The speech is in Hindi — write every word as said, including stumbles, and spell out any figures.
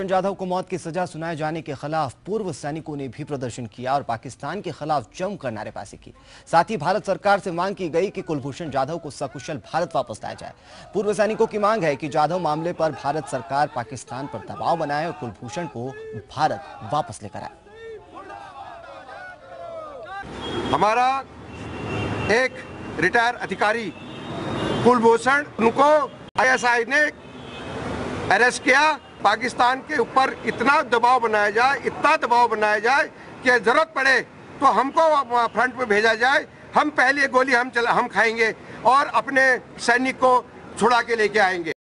जाधव को मौत की सजा सुनाए जाने के खिलाफ पूर्व सैनिकों ने भी प्रदर्शन किया और पाकिस्तान के खिलाफ जमकर नारेबाजी की। साथ ही भारत सरकार से मांग की गई कि कुलभूषण जाधव को सकुशल भारत वापस लाया जाए। पूर्व सैनिकों की मांग है कि जाधव मामले पर भारत सरकार पाकिस्तान पर दबाव बनाए और कुलभूषण को भारत वापस लेकर आए। हमारा एक रिटायर अधिकारी कुलभूषण, उनको आई एस आई ने अरेस्ट किया। पाकिस्तान के ऊपर इतना दबाव बनाया जाए, इतना दबाव बनाया जाए कि जरूरत पड़े तो हमको फ्रंट पे भेजा जाए। हम पहले गोली हम चला हम खाएंगे और अपने सैनिक को छुड़ा के लेके आएंगे।